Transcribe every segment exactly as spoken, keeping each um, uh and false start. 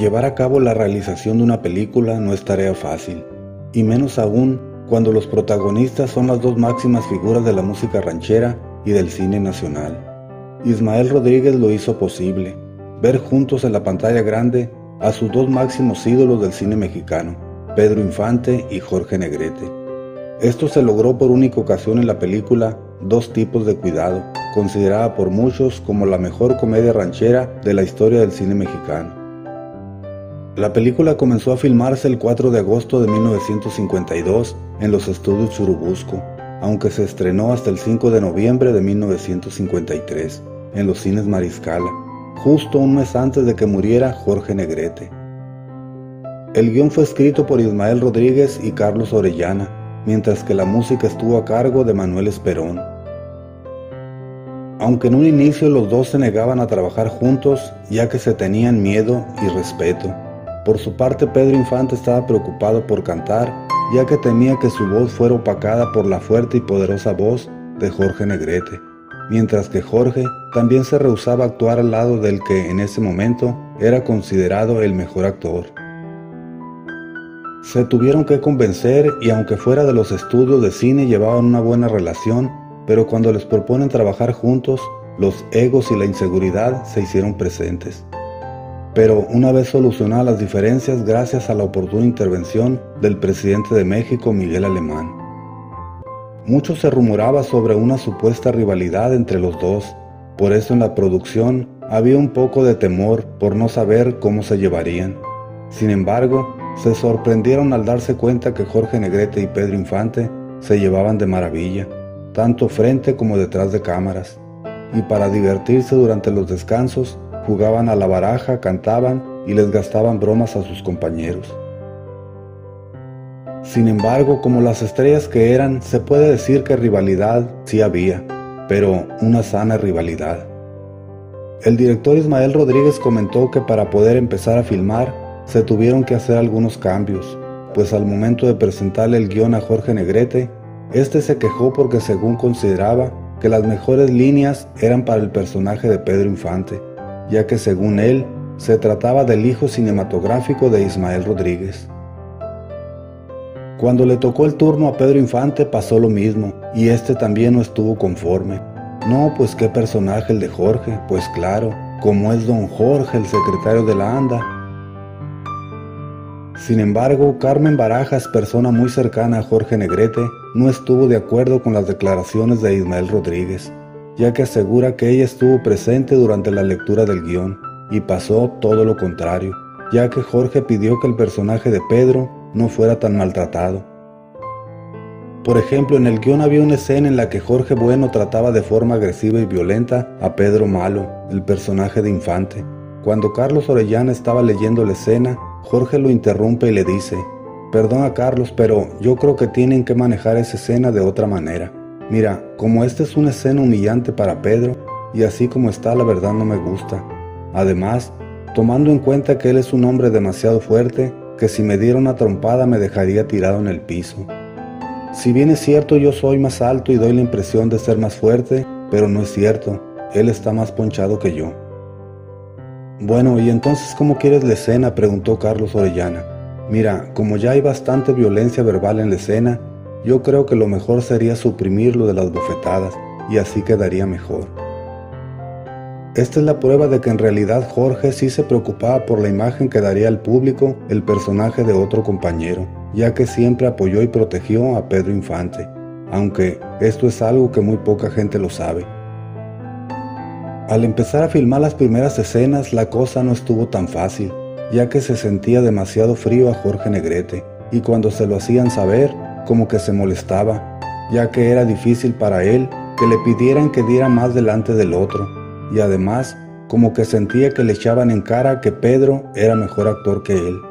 Llevar a cabo la realización de una película no es tarea fácil, y menos aún cuando los protagonistas son las dos máximas figuras de la música ranchera y del cine nacional. Ismael Rodríguez lo hizo posible, ver juntos en la pantalla grande a sus dos máximos ídolos del cine mexicano, Pedro Infante y Jorge Negrete. Esto se logró por única ocasión en la película Dos tipos de cuidado, considerada por muchos como la mejor comedia ranchera de la historia del cine mexicano. La película comenzó a filmarse el cuatro de agosto de mil novecientos cincuenta y dos en los estudios Churubusco, aunque se estrenó hasta el cinco de noviembre de mil novecientos cincuenta y tres en los cines Mariscala, justo un mes antes de que muriera Jorge Negrete. El guión fue escrito por Ismael Rodríguez y Carlos Orellana, mientras que la música estuvo a cargo de Manuel Esperón. Aunque en un inicio los dos se negaban a trabajar juntos, ya que se tenían miedo y respeto. Por su parte, Pedro Infante estaba preocupado por cantar, ya que temía que su voz fuera opacada por la fuerte y poderosa voz de Jorge Negrete, mientras que Jorge también se rehusaba a actuar al lado del que en ese momento era considerado el mejor actor. Se tuvieron que convencer y aunque fuera de los estudios de cine llevaban una buena relación, pero cuando les proponen trabajar juntos, los egos y la inseguridad se hicieron presentes. Pero una vez solucionadas las diferencias gracias a la oportuna intervención del presidente de México, Miguel Alemán. Mucho se rumoraba sobre una supuesta rivalidad entre los dos, por eso en la producción había un poco de temor por no saber cómo se llevarían. Sin embargo, se sorprendieron al darse cuenta que Jorge Negrete y Pedro Infante se llevaban de maravilla, tanto frente como detrás de cámaras, y para divertirse durante los descansos, jugaban a la baraja, cantaban y les gastaban bromas a sus compañeros. Sin embargo, como las estrellas que eran, se puede decir que rivalidad sí había, pero una sana rivalidad. El director Ismael Rodríguez comentó que para poder empezar a filmar, se tuvieron que hacer algunos cambios, pues al momento de presentarle el guión a Jorge Negrete, este se quejó porque según consideraba que las mejores líneas eran para el personaje de Pedro Infante, ya que según él, se trataba del hijo cinematográfico de Ismael Rodríguez. Cuando le tocó el turno a Pedro Infante pasó lo mismo, y este también no estuvo conforme. No, pues qué personaje el de Jorge, pues claro, como es don Jorge, el secretario de la ANDA. Sin embargo, Carmen Barajas, persona muy cercana a Jorge Negrete, no estuvo de acuerdo con las declaraciones de Ismael Rodríguez, ya que asegura que ella estuvo presente durante la lectura del guión, y pasó todo lo contrario, ya que Jorge pidió que el personaje de Pedro no fuera tan maltratado. Por ejemplo, en el guión había una escena en la que Jorge Bueno trataba de forma agresiva y violenta a Pedro Malo, el personaje de Infante. Cuando Carlos Orellana estaba leyendo la escena, Jorge lo interrumpe y le dice: «Perdona Carlos, pero yo creo que tienen que manejar esa escena de otra manera. Mira, como esta es una escena humillante para Pedro, y así como está la verdad no me gusta. Además, tomando en cuenta que él es un hombre demasiado fuerte, que si me diera una trompada me dejaría tirado en el piso. Si bien es cierto yo soy más alto y doy la impresión de ser más fuerte, pero no es cierto, él está más ponchado que yo». «Bueno, ¿y entonces cómo quieres la escena?», preguntó Carlos Orellana. «Mira, como ya hay bastante violencia verbal en la escena, yo creo que lo mejor sería suprimir lo de las bofetadas, y así quedaría mejor». Esta es la prueba de que en realidad Jorge sí se preocupaba por la imagen que daría al público el personaje de otro compañero, ya que siempre apoyó y protegió a Pedro Infante, aunque esto es algo que muy poca gente lo sabe. Al empezar a filmar las primeras escenas, la cosa no estuvo tan fácil, ya que se sentía demasiado frío a Jorge Negrete, y cuando se lo hacían saber, como que se molestaba, ya que era difícil para él que le pidieran que diera más delante del otro, y además, como que sentía que le echaban en cara que Pedro era mejor actor que él.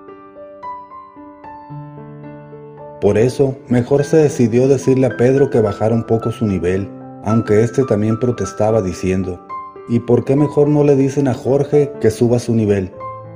Por eso, mejor se decidió decirle a Pedro que bajara un poco su nivel, aunque éste también protestaba diciendo: «¿Y por qué mejor no le dicen a Jorge que suba su nivel?».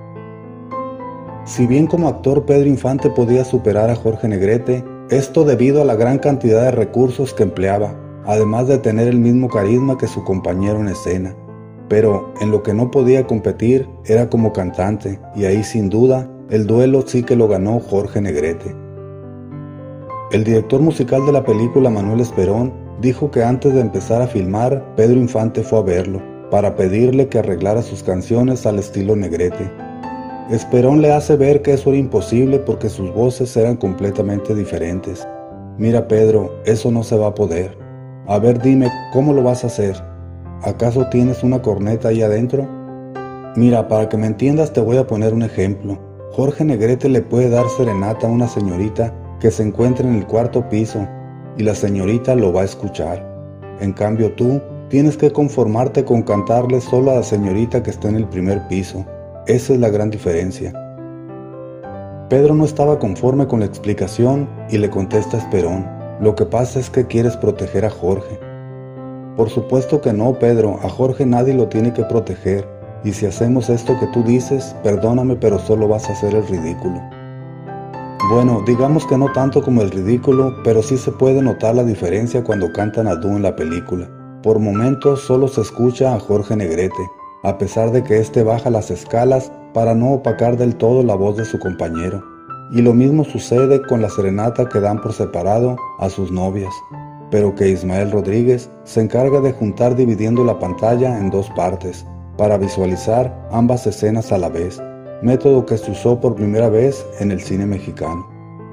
Si bien como actor Pedro Infante podía superar a Jorge Negrete, esto debido a la gran cantidad de recursos que empleaba, además de tener el mismo carisma que su compañero en escena. pero en lo que no podía competir era como cantante, y ahí sin duda el duelo sí que lo ganó Jorge Negrete. El director musical de la película, Manuel Esperón, dijo que antes de empezar a filmar, Pedro Infante fue a verlo, para pedirle que arreglara sus canciones al estilo Negrete. Esperón le hace ver que eso era imposible porque sus voces eran completamente diferentes. Mira Pedro, eso no se va a poder. A ver dime, ¿cómo lo vas a hacer? ¿Acaso tienes una corneta ahí adentro? Mira, para que me entiendas te voy a poner un ejemplo. Jorge Negrete le puede dar serenata a una señorita que se encuentra en el cuarto piso y la señorita lo va a escuchar. En cambio tú tienes que conformarte con cantarle solo a la señorita que está en el primer piso. Esa es la gran diferencia. Pedro no estaba conforme con la explicación y le contesta a Esperón: lo que pasa es que quieres proteger a Jorge. Por supuesto que no, Pedro, a Jorge nadie lo tiene que proteger, y si hacemos esto que tú dices, perdóname, pero solo vas a hacer el ridículo. Bueno, digamos que no tanto como el ridículo, pero sí se puede notar la diferencia cuando cantan a dúo en la película. Por momentos solo se escucha a Jorge Negrete, a pesar de que éste baja las escalas para no opacar del todo la voz de su compañero. Y lo mismo sucede con la serenata que dan por separado a sus novias, pero que Ismael Rodríguez se encarga de juntar dividiendo la pantalla en dos partes, para visualizar ambas escenas a la vez, método que se usó por primera vez en el cine mexicano.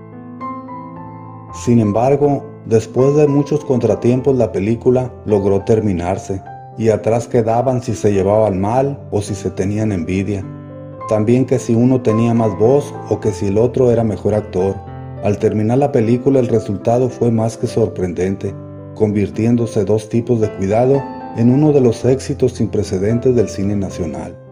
Sin embargo, después de muchos contratiempos la película logró terminarse, y atrás quedaban si se llevaban mal o si se tenían envidia. También que si uno tenía más voz o que si el otro era mejor actor. Al terminar la película el resultado fue más que sorprendente, convirtiéndose dos tipos de cuidado en uno de los éxitos sin precedentes del cine nacional.